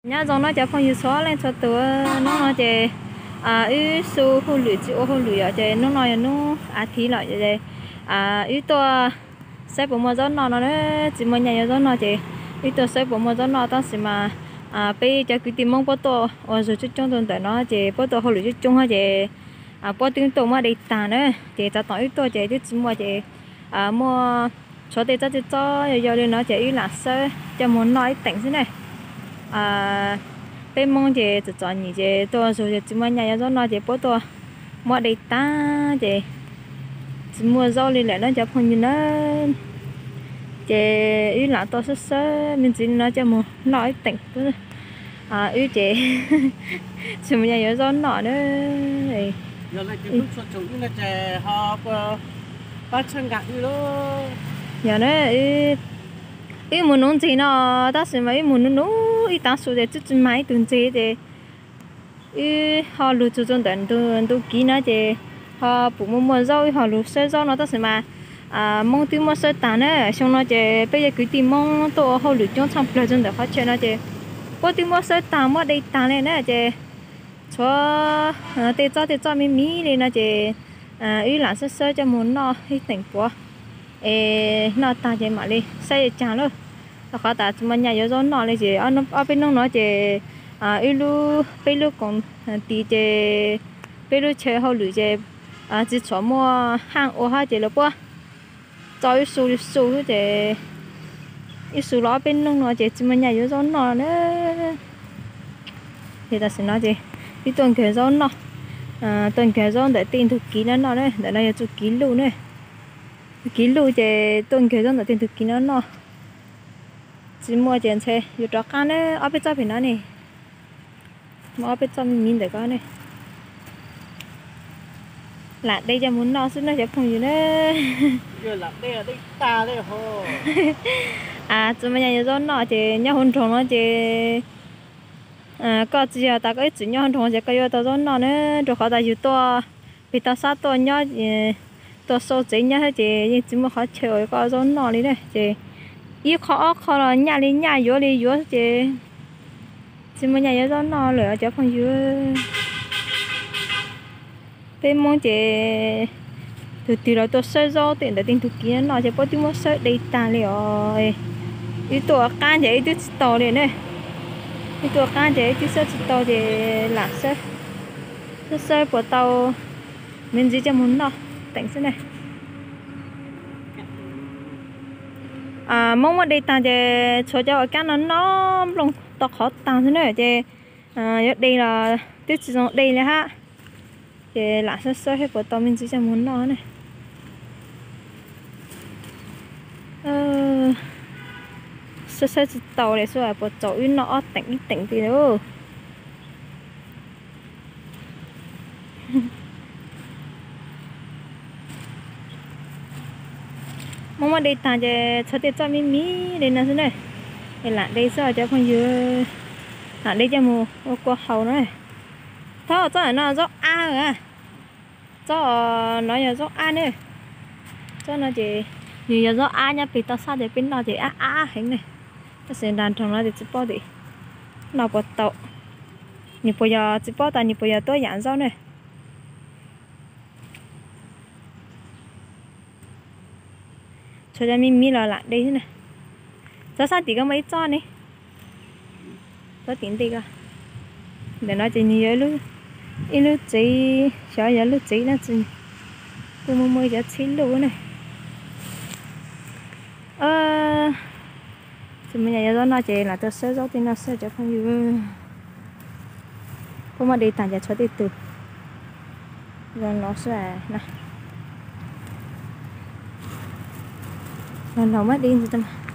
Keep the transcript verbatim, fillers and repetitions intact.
nhá giống nó chả phong như xóa lên cho tớ nó nó chè à ứ su hô lử chịu hô lử ở chè nó nói nó à thì lại chè à ứ to sẽ bộ mà giống nó nó chỉ mà nhà giống nó chè ứ to sẽ bộ mà giống nó ta sẽ mà à bây giờ cứ tìm mong bao to ở rồi chút trong tuần tới nó chè bao to hô lử chút trong ha chè à bao tiếng tổ mà để tàn nữa chè ta tỏi ứ to chè chứ chỉ mà chè à mua số tiền cho cho giờ giờ nó chè ứ là sơ cho muốn nói tỉnh thế này à bên mong chị tự chọn như chị tôi rồi chị mua nhà cho nó chị bố tôi mua đầy ta chị chị mua rau đi lại nó cho phong như nó chị ý là tôi sớm sớm mình chỉ nó cho một nói tỉnh à ý chị chị mua nhà cho nó nữa giờ này chị muốn chọn chúng là chị họ ba trăm gạo như đó giờ nữa ý muốn nấu gì nó ta sẽ mấy muốn nấu ý ta số để chút máy tuần gì để ý họ lựa chọn đến từ từ kỹ nữa thì họ bụng mua mua rau họ lựa sơ rau nó ta sẽ mà à mong tìm mua sơ tán ấy xong nó thì bây giờ cứ tìm mong tổ họ lựa chọn xong rồi để phát triển nó thì có tìm mua sơ tán mua đây tán này nữa thì cho để cho để cho mình mì này nó thì à ý là sơ sơ cho muốn nó hết tỉnh quá ê nó ta chỉ mà đi xây chả luôn nó khó ta mà nhà yếu nó này chỉ ở nó ở bên nó nói chỉ à ilu bên lu còn tí chỉ bên lu chơi hậu lưỡi chỉ à chỉ cho mua hàng ô ha chỉ là bữa cho isu isu chỉ isu đó bên nó nói chỉ mà nhà yếu nó nữa thì ta sẽ nói gì cái tuần kia nó à tuần kia để tiền thực kỹ nó đấy để này chụp kỹ luôn đấy kỹ lù chè tuần kia trong tiền thực kỹ nó nó chỉ mua chén xe dù cho cá này ở bên trong nó này mà ở bên trong nhìn được cái này là đây cho muốn nó xin nó sẽ không gì nữa giờ là đây là đây ta đây hồ à chúng mình nhà cho nó chè nhau hôn tròn nó chè à có gì à ta có ít nhau hôn tròn chè cái tao cho nó nữa rồi họ ta dù to vì tao sát to nhau tôi số chỉ nhá hết chị nhưng chỉ mà khó chơi có giống nó đi đây chị ít khó khó là nhà đi nhà vô đi vô chị chỉ mà nhà vô nó lửa cho phong vô bên mong chị từ từ đó tôi sơ do tiền để tiền thực kia nó chỉ có tiếng một sơ đi ta liệu ít tuổi can chị ít tàu đi này ít tuổi can chị ít sơ tàu chị là sơ sơ sơ của tàu mình chỉ cho muốn nó tỉnh thế này à mong mà đi tàn thì cho cho cái nó nó lông to khó tàn thế này thì à đây là tiếp tục đây là ha thì là sơ sơ hết của tao mình chỉ cho muốn nó này ờ sơ sơ tàu này rồi bộ chỗ nó tỉnh tỉnh thì đâu mong mà đi tàn thì cho tiền cho mình mí đây là thế này để lại đây sao cho con dưa lại đây cho mù qua hầu này thôi cho nó dốc a rồi à cho nó là dốc a nữa cho nó chỉ nhiều dốc a nha vì tao sao để bên đó thì a a hình này ta sẽ đàn trong nó thì chỉ bao đi nào bớt tàu nhiều bây giờ chỉ bao ta nhiều bây giờ tôi giảm rau này cho cho mình mi là lại đây thế này cho sao thì có mấy cho này có tiền đi cả để nói chuyện nhiều luôn ít lúc chỉ sợ giờ lúc chỉ nó chỉ cô mua mua giờ chín luôn này ờ thì mình nhà cho nó chỉ là tôi sẽ giấu tiền nó sẽ cho không nhiều cô mà đi tàn giờ cho đi từ rồi nó sẽ này lần đầu mất đi rồi tâm